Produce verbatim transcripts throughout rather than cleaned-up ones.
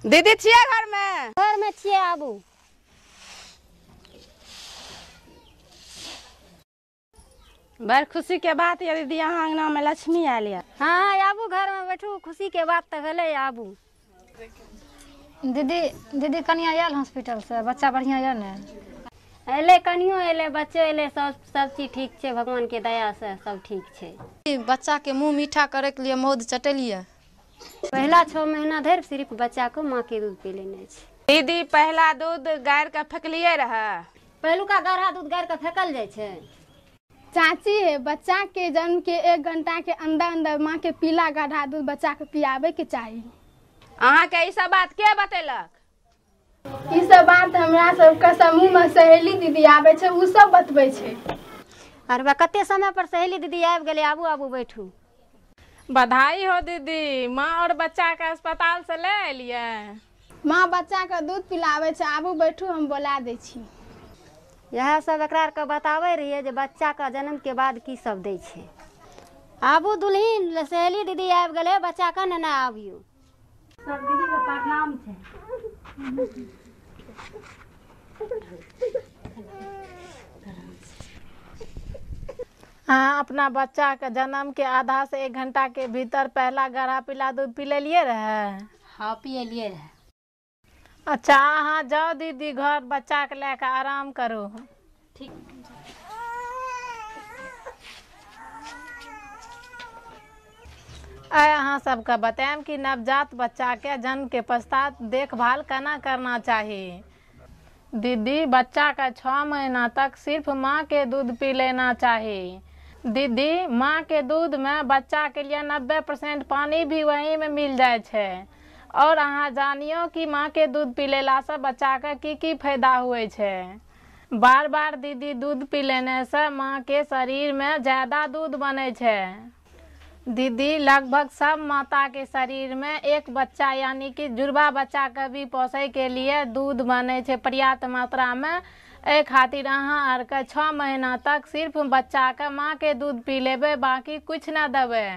दीदी छिए घर में? घर में छिए आबू। बड़ खुशी के बात है दीदी, यहाँ अंगना में लक्ष्मी आयल है। हाँ आबू, घर में बैठू, खुशी के बात तो भेले, आबू। दीदी दीदी कनिया आयल हॉस्पिटल से, बच्चा बढ़िया है ने? अले कनियो अले, बच्चो अले, सब सब चीज ठीक है, भगवान के दया से सब ठीक है। बच्चा के मुंह मीठा करे के लिए मौध चटेलिए। पहला छह महीना धरि सिर्फ बच्चा को माँ के दूध पी लेने छै। दीदी पहला दूध गाय का फेकलिए रहा? पहलुका गाढ़ा दूध गाय का फेकल जाय छै। चाची है, बच्चा के जन्म के एक घंटा के अंदर अंदर माँ के पीला गाढ़ा दूध बच्चा के पियाबे के चाहिए। अहाँ के ई सब बात के बतेलक? ई सब बात हमरा सबके समूह में सहेली दीदी आवे छै, उ सब बतबै छै। अरे कते समय पर सहेली दीदी आबि गेले, आबू आबू बैठू। बधाई हो दीदी, माँ और बच्चा के अस्पताल से ले एलिए। माँ बच्चा के दूध पिलावे छै, आबू बैठू, हम बोला दै छी। यह सब एकरा के बतावे रहिए जे बच्चा का जन्म के बाद की सब दै छै। आबू दुल्हीन, सहेली दीदी आबि गेले, बच्चा का नेने आबियो। सब दीदी के प्रणाम छै। हाँ, अपना बच्चा के जन्म के आधा से एक घंटा के भीतर पहला गाढ़ा पीला दूध पी लेलिए रहे? हाँ पियलिए रहे। अच्छा हाँ जाओ दीदी घर, बच्चा के लेकर आराम करो। ठीक। आय अहाँ सबके बताएम कि नवजात बच्चा के जन्म के पश्चात देखभाल केना करना चाहिए। दीदी बच्चा का छः महीना तक सिर्फ माँ के दूध पी लेना चाहिए। दीदी माँ के दूध में बच्चा के लिए नब्बे परसेंट पानी भी वही में मिल जाए छे। और अहाँ जानियो कि माँ के दूध पी लेला से बच्चा के की की फायदा हुए छे। बार बार दीदी दूध पी लेने से माँ के शरीर में ज्यादा दूध बने छे। दीदी लगभग सब माता के शरीर में एक बच्चा यानी कि जुड़वा बच्चा के भी पोसे के लिए दूध बने छे पर्याप्त मात्रा में। ए खातिर अहाँ आर के छः महीना तक सिर्फ बच्चा के माँ के दूध पी लेबे, बाकी कुछ न देबे।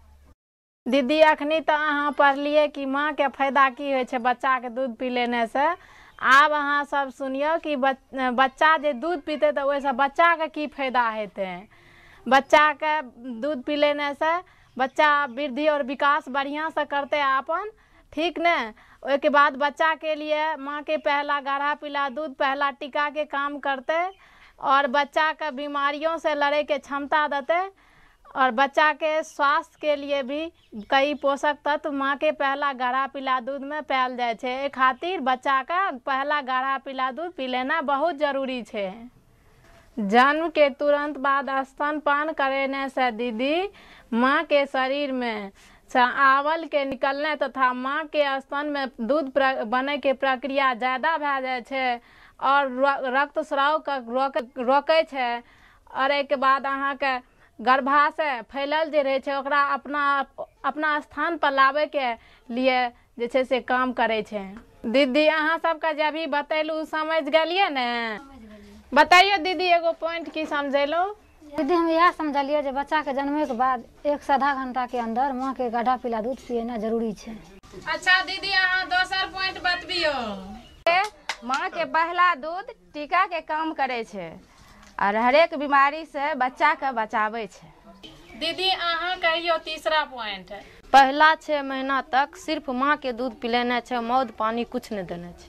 दीदी अखनी तो अहाँ पढ़लिए कि माँ के फायदा की होइ छे बच्चा के दूध पी लेने से। आब अहाँ सब सुनियो कि बच्चा जे दूध पीते तो वैसे बच्चा के की फायदा हेते। बच्चा के दूध पी लेने से बच्चा वृद्धि और विकास बढ़िया से करते अपन, ठीक ने। उसके बाद बच्चा के लिए माँ के पहला गाढ़ा पीला दूध पहला टीका के काम करते और बच्चा के बीमारियों से लड़े के क्षमता देते। और बच्चा के स्वास्थ्य के लिए भी कई पोषक तत्व माँ के पहला गाढ़ा पीला दूध में पायल जाए छे। ए खातिर बच्चा का पहला गाढ़ा पीला दूध पी लेना बहुत जरूरी छे। जन्म के तुरंत बाद स्तनपान करने से दीदी माँ के शरीर में आवल के निकलने तथा माँ के स्तन में दूध बने के प्रक्रिया ज़्यादा भे जाए छे और रक्त स्राव का रोक रोके छे। और एक बाद अहाँ के गर्भाशय फैलल जे रहे छे ओकरा अपना अपना स्थान पर लावे के लिए जे छे से काम करे छे। दीदी अहाँ सबके जब भी बतैलू समझ गलिए ने? बताइए दीदी एगो पॉइंट की समझेलो? दीदी हम यह समझलिए जो बच्चा के जन्मे के बाद एक से आधा घंटा के अंदर माँ के गाढ़ा पीला दूध पियना जरूरी छे। अच्छा दीदी अहाँ दोसर पॉइंट बतबियो। माँ के पहला दूध टीका के काम करे छे और हरेक बीमारी से बच्चा के बचावे छे। दीदी अहाँ कहियो तीसरा पॉइंट। पहला छह महीना तक सिर्फ माँ के दूध पिलेने छे, मौध पानी कुछ नहीं देने छे।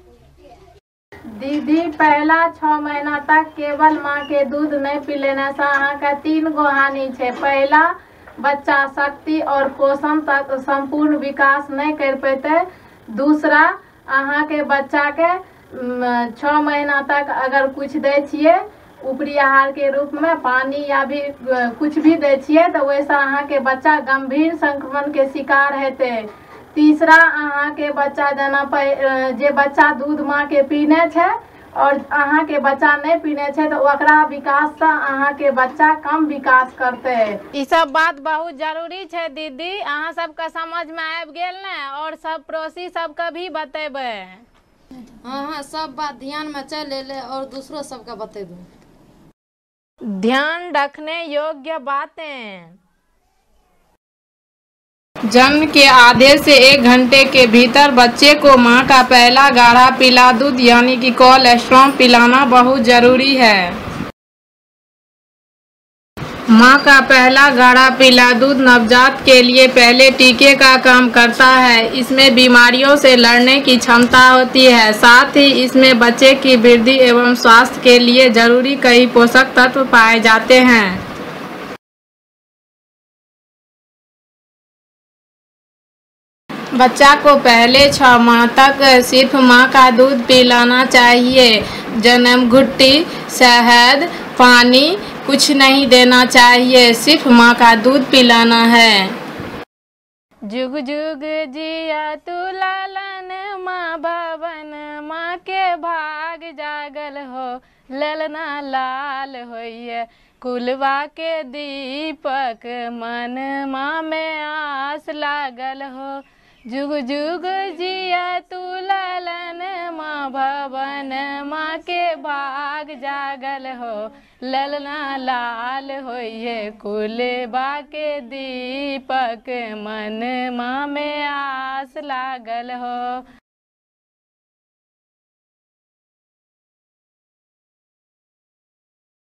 दीदी पहला छः महीना तक केवल माँ के दूध नहीं पी लेने से अहाँ का तीन गो हानि छे। पहला बच्चा शक्ति और पोषण तक संपूर्ण विकास नहीं कर पाते। दूसरा अहाँ के बच्चा के छः महीना तक अगर कुछ दे छिए ऊपरी आहार के रूप में पानी या भी कुछ भी दे छिए तो वैसा अहाँ के बच्चा गंभीर संक्रमण के शिकार हेते। तीसरा अहाँ के बच्चा जना जे बच्चा दूध माँ के पीने छे और अहाँ के बच्चा नहीं पीने छे तो ओकरा विकास से अहाँ के बच्चा कम विकास करते। ई सब बात बहुत जरूरी छे दीदी, अहाँ सबके समझ में आबि गेल ने? और सब पड़ोसी सबके भी बतेबे। हाँ हाँ सब बात ध्यान में चले ले और दूसरों सबके बतेबे। ध्यान रखने योग्य बातें। जन्म के आधे से एक घंटे के भीतर बच्चे को मां का पहला गाढ़ा पीला दूध यानी कि कोलेस्ट्रॉल पिलाना बहुत जरूरी है। मां का पहला गाढ़ा पीला दूध नवजात के लिए पहले टीके का काम करता है। इसमें बीमारियों से लड़ने की क्षमता होती है, साथ ही इसमें बच्चे की वृद्धि एवं स्वास्थ्य के लिए जरूरी कई पोषक तत्व पाए जाते हैं। बच्चा को पहले छह माह तक सिर्फ माँ का दूध पिलाना चाहिए। जन्म घुट्टी, शहद, पानी कुछ नहीं देना चाहिए, सिर्फ माँ का दूध पिलाना है। जुग जुग जिया तू लालन माँ भवन, माँ के भाग जागल हो, ललना लाल होइए। कुलवा के दीपक मन माँ में आस लागल हो, जुग जुग जिया तू ललन माँ भवन, माँ के भाग जागल हो, ललना लाल होइए। कुलवा के दीपक मन माँ में आस लागल हो।